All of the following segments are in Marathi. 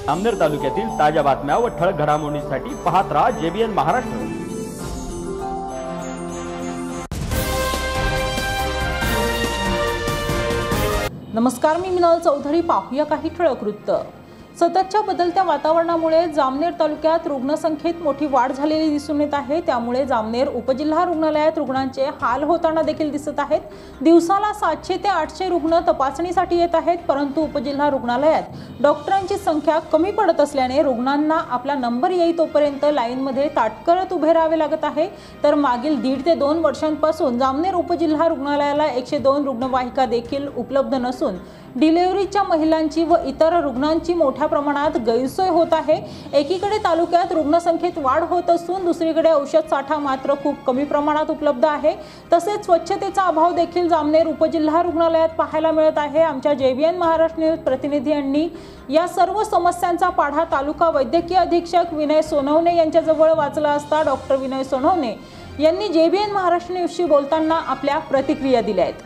जामनेर तालुक्यातील ताज्या बातम्या व ठळक घडामोडींसाठी पाहत राहा JBN महाराष्ट्र। नमस्कार, मी मिनल चौधरी। पाहूया काही ठळक वृत्त। सततच्या बदलत्या वातावरणामुळे जामनेर तालुक्यात रुग्णसंख्येत मोठी वाढ झालेली दिसून येत आहे। त्यामुळे जामनेर उपजिल्हा रुग्णालयात रुग्णांचे हाल होताना देखील दिसत आहेत। दिवसाला 700 ते 800 रुग्ण तपासणीसाठी येत आहेत, परंतु उपजिल्हा रुग्णालयात डॉक्टरांची संख्या कमी पडत असल्याने रुग्णांना आपला नंबर येई तोपर्यंत लाईनमध्ये ताटकळत उभे राहावे लागत आहे। तर मागील 1.5 ते 2 वर्षांपासून जामनेर उपजिल्हा रुग्णालयाला 102 रुग्णवाहिका देखील उपलब्ध नसून डिलिव्हरीच्या महिलांची व इतर रुग्णांची मोठ्या प्रमाणात गैरसोय होत आहे। एकीकडे तालुक्यात रुग्णसंख्येत वाढ होत असून दुसरीकडे औषध साठा मात्र खूप कमी प्रमाणात उपलब्ध आहे। तसेच स्वच्छतेचा अभाव देखील जामनेर उपजिल्हा रुग्णालयात पाहायला मिळत आहे। आमच्या JBN महाराष्ट्र न्यूज प्रतिनिधी यांनी या सर्व समस्यांचा पाढा तालुका वैद्यकीय अधीक्षक विनय सोनवणे यांच्याजवळ वाचला असता डॉक्टर विनय सोनवणे यांनी JBN महाराष्ट्र न्यूजशी बोलताना आपल्या प्रतिक्रिया दिल्या आहेत।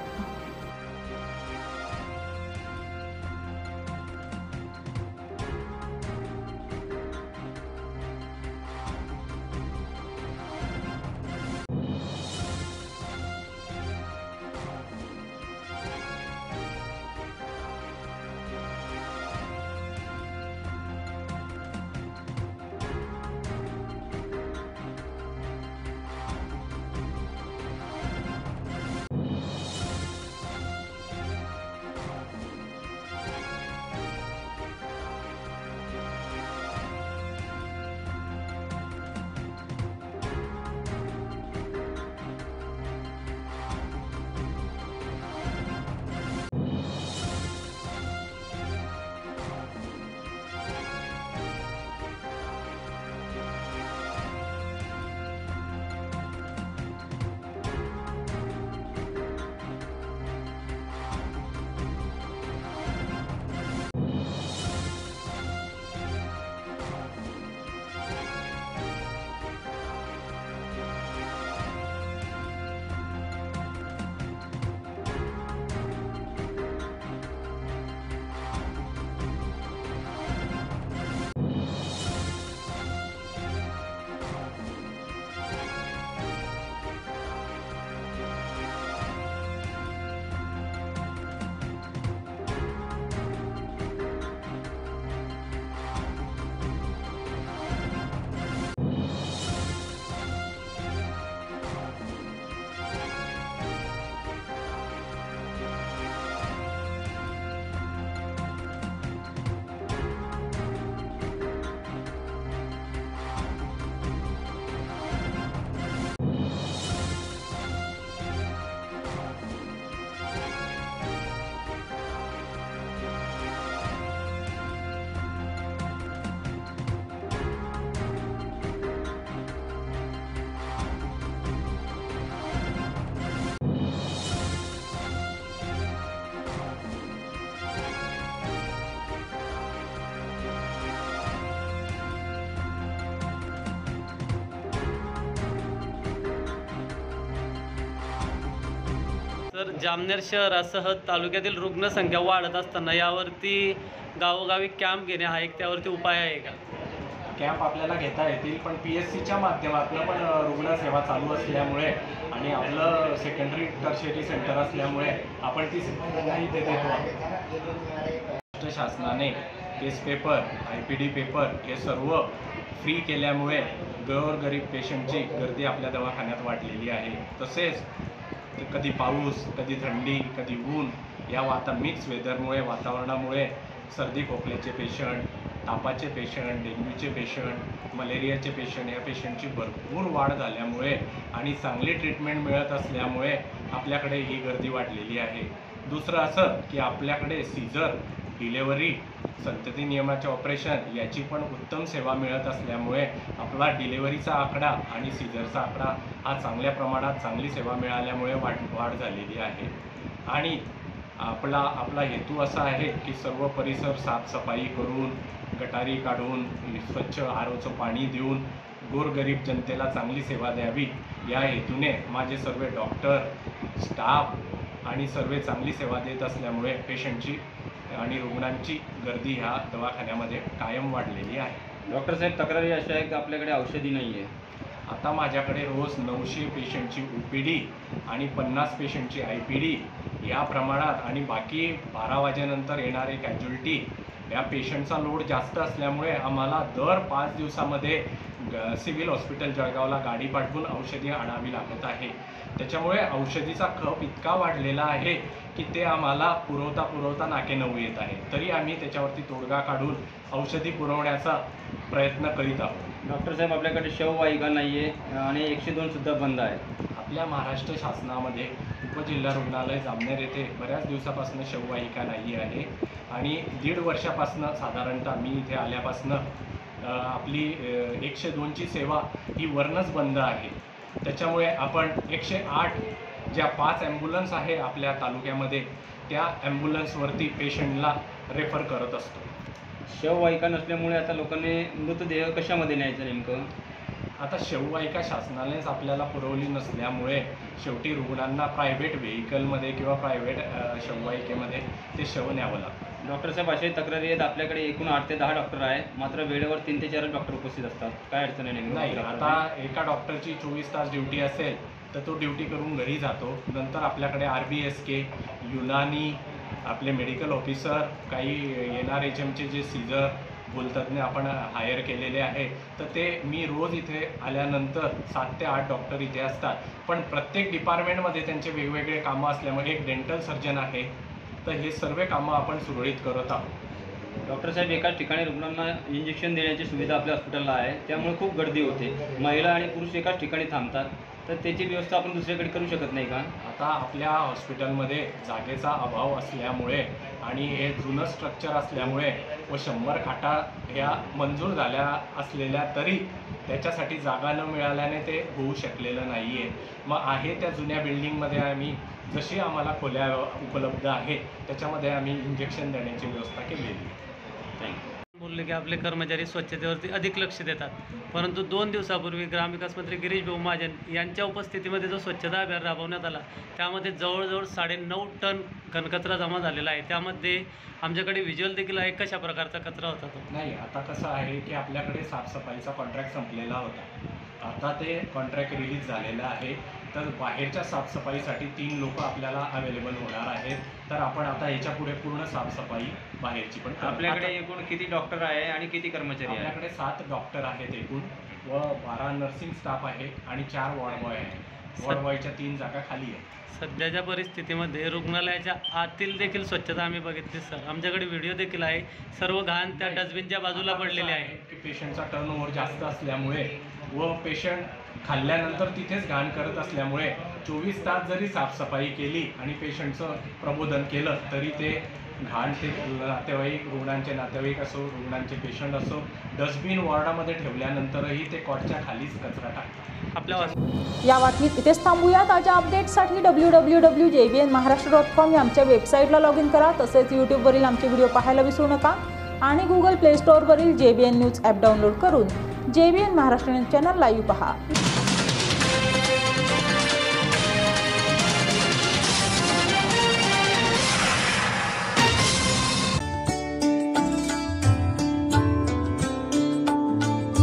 तर जामनेर शहरासह तालुक्यातील रुग्णसंख्या वाढत असताना यावरती गावोगावी कॅम्प घेणे हा एक त्यावरती उपाय आहे का? कॅम्प आपल्याला घेता येतील, पण PSCच्या माध्यमातून पण रुग्णसेवा चालू असल्यामुळे आणि आपलं सेकंडरी टर्शियरी सेंटर असल्यामुळे आपण ती सेवा इथे देतो। महाराष्ट्र शासनाने केस पेपर, IPD पेपर हे सर्व फ्री केल्यामुळे गोरगरीब पेशंटची गर्दी आपल्या दवाखान्यात वाढलेली आहे। तसेच कधी पाऊस, कधी थंडी, कधी ऊन या मिक्स वेदरमुळे वातावरणामुळे सर्दी खोकल्याचे पेशंट, तापाचे पेशंट, डेंग्यूचे पेशंट, मलेरियाचे पेशंट या पेशंटची भरपूर वाढ झाल्यामुळे आणि चांगली ट्रीटमेंट मिळत असल्यामुळे आपल्याकडे ही गर्दी वाढलेली आहे। दुसरं असं की आपल्याकडे सीझर, डिलेव्हरी, संतती नियमाचे ऑपरेशन याची पण उत्तम सेवा मिळत असल्यामुळे आपला डिलेव्हरीचा आकडा आणि सीझरचा आकडा हा चांगल्या प्रमाणात चांगली सेवा मिळाल्यामुळे वाढ झालेली आहे। आणि आपला हेतू असा आहे की सर्व परिसर साफसफाई करून, गटारी काढून, स्वच्छ ROचं पाणी देऊन गोरगरीब जनतेला चांगली सेवा द्यावी या हेतूने माझे सर्व डॉक्टर, स्टाफ आणि सर्व चांगली सेवा देत असल्यामुळे पेशंटची आणि रुग्णांची गर्दी ह्या दवाखान्यामध्ये कायम वाढलेली आहे. डॉक्टर साहेब, तक्रारी अशा आहे की आपल्याकडे औषधी नाही आहे. आता माझ्याकडे रोज 900 पेशंटची OPD आणि 50 पेशंटची IPD या प्रमाणात आणि बाकी 12 वाजेनंतर येणारे कॅज्युअल्टी या पेशंटचा लोड जास्त असल्यामुळे आम्हाला दर 5 दिवसामध्ये सिव्हिल हॉस्पिटल जळगावला गाडी पाठवून औषधी आणावी लागत आहे. त्याच्यामुळे औषधीचा खप इतका वाढलेला आहे की ते आम्हाला पुरवता नाकेनऊ येत आहे. तरी आम्ही त्याच्यावरती तोडगा काढून औषधी पुरवण्याचा प्रयत्न करीत आहोत. डॉक्टर साहेब, आपल्याकडे शववाहिका नाही आहे आणि 102 सुद्धा बंद आहे. आपल्या महाराष्ट्र शासनामध्ये उपजिल्हा रुग्णालय जामनेर येथे बऱ्याच दिवसापासून शववाहिका नाही आहे आणि 1.5 वर्षापासून साधारणतः मी इथे आल्यापासून आपली 102ची सेवा ही वरनच बंद आहे. त्याच्यामुळे आपण 108 ज्या 5 ॲम्ब्युलन्स आहे आपल्या तालुक्यामध्ये त्या ॲम्ब्युलन्सवरती पेशंटला रेफर करत असतो. शववाहिका नसल्यामुळे आता लोकांनी मृतदेह कशामध्ये न्यायचं नेमकं? आता शववाहिका शासनानेच आपल्याला पुरवली नसल्यामुळे शेवटी रुग्णांना प्रायव्हेट व्हेकलमध्ये किंवा प्रायव्हेट शववाहिकेमध्ये ते शव न्यावं लागतं. डॉक्टर साहेब, अशाही तक्रारी आहेत. आपल्याकडे एकूण 8 ते 10 डॉक्टर आहे, मात्र वेळेवर 3 ते 4 डॉक्टर उपस्थित असतात. काय अडचण आहे नेमकं? नाही, आता एका डॉक्टरची 24 तास ड्युटी असेल तर तो ड्युटी करून घरी जातो. नंतर आपल्याकडे RBSK, युनानी, आपले मेडिकल ऑफिसर, काही NRHMचे जे सीझर भूलतज्ञ आपण हायर केलेले आहे. तर ते मी रोज इथे आल्यानंतर 7 ते 8 डॉक्टर इथे असतात. पण प्रत्येक डिपार्टमेंटमध्ये त्यांचे वेगवेगळे कामं असल्यामुळे एक डेंटल सर्जन आहे. तर हे सर्व कामं आपण सुरळीत करत आहोत. डॉक्टर साहेब, एकाच ठिकाणी रुग्णांना इंजेक्शन देण्याची सुविधा आपल्या हॉस्पिटलला आहे, त्यामुळे खूप गर्दी होते. महिला आणि पुरुष एकाच ठिकाणी थांबतात, तर त्याची व्यवस्था आपण दुसरीकडे करू शकत नाही का? आता आपल्या हॉस्पिटलमध्ये जागेचा अभाव असल्यामुळे आणि हे जुनं स्ट्रक्चर असल्यामुळे व 100 खाटा ह्या मंजूर झाल्या असलेल्या तरी त्याच्यासाठी जागा न मिळाल्याने ते होऊ शकलेलं नाही आहे. मग आहे त्या जुन्या बिल्डिंगमध्ये आम्ही जशी आम्हाला खोल्या उपलब्ध आहे त्याच्यामध्ये आम्ही इंजेक्शन देण्याची व्यवस्था केलेली आहे. थँक्यू. बोलले की आपले कर्मचारी स्वच्छतेवरती अधिक लक्ष देतात, परंतु 2 दिवसापूर्वी ग्रामविकास मंत्री गिरीश भाऊ महाजन यांच्या उपस्थितीमध्ये जो स्वच्छता अभियान राबवण्यात आला त्यामध्ये जवळजवळ 9.5 टन घनकचरा जमा झालेला आहे. त्यामध्ये आमच्याकडे व्हिज्युअल देखील आहे. कशा प्रकारचा कचरा होता तो? नाही, आता कसं आहे की आपल्याकडे साफसफाईचा कॉन्ट्रॅक्ट संपलेला होता. आता ते कॉन्ट्रॅक्ट रिलीज झालेलं आहे. तर बाहेरच्या साफसफाईसाठी 3 लोक आपल्याला अवेलेबल होणार आहेत. तर आपण आता याच्या पुढे पूर्ण साफसफाई बाहेरची पण करू. आपल्याकडे एकूण किती डॉक्टर आहे आणि किती कर्मचारी आहे? आपल्याकडे 7 डॉक्टर आहेत एकूण व 12 नर्सिंग स्टाफ आहे आणि 4 वॉर्ड बॉय आहेत. वॉर्ड बॉयच्या 3 जागा खाली आहेत. सध्याच्या परिस्थितीमध्ये रुग्णालयाच्या आतील देखील स्वच्छता आम्ही बघितली सर. आमच्याकडे व्हिडिओ देखील आहे. सर्व घाण त्या डस्टबिनच्या बाजूला पडलेले आहे. की पेशंटचा टर्नओव्हर जास्त असल्यामुळे व पेशंट खाल्ल्यानंतर तिथेच घाण करत असल्यामुळे 24 तास जरी साफसफाई केली आणि पेशंटचं प्रबोधन केलं तरी ते घाण ते नातेवाईक, रुग्णांचे नातेवाईक असो, रुग्णांचे पेशंट असो, डस्टबिन वॉर्डामध्ये ठेवल्यानंतरही ते कॉटच्या खालीच कचरा टाकतात. आपल्या या बातमीत इथेच थांबूया. ताज्या अपडेट्ससाठी www.jbnmaharashtra.com या आमच्या वेबसाईटला लॉग इन करा. तसेच यूट्यूबवरील आमचे व्हिडिओ पाहायला विसरू नका आणि गुगल प्ले स्टोअरवरील JBN न्यूज ॲप डाउनलोड करून JBN Maharashtra news channel live पहा.